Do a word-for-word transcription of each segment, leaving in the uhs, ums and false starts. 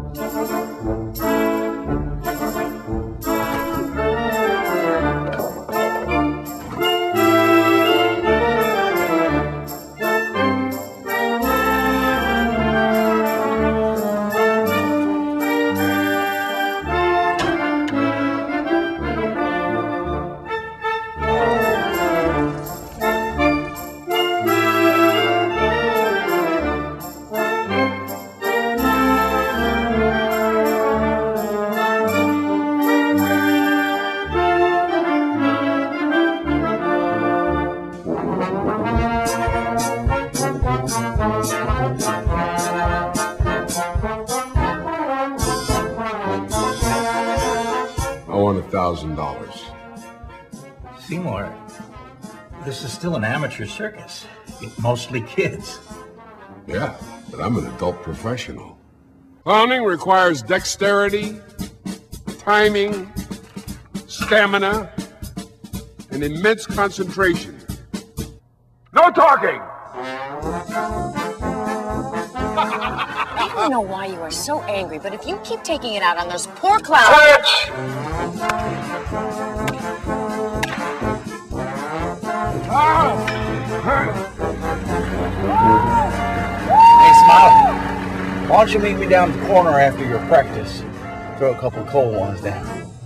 Thousand dollars. Seymour, this is still an amateur circus. Mostly kids. Yeah, but I'm an adult professional. Clowning requires dexterity, timing, stamina, and immense concentration. No talking! I don't know why you are so angry, but if you keep taking it out on those poor clowns... Switch! Hey, Smile, why don't you meet me down the corner after your practice? Throw a couple cold ones down.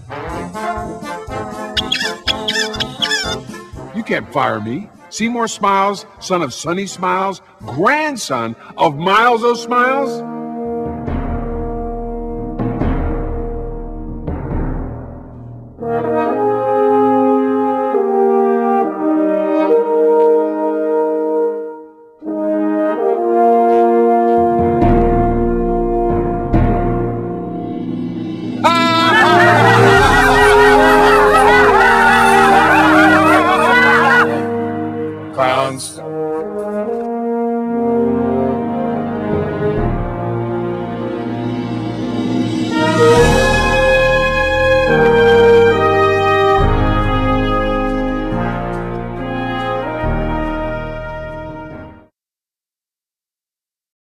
You can't fire me. Seymour Smiles, son of Sonny Smiles, grandson of Miles O. Smiles?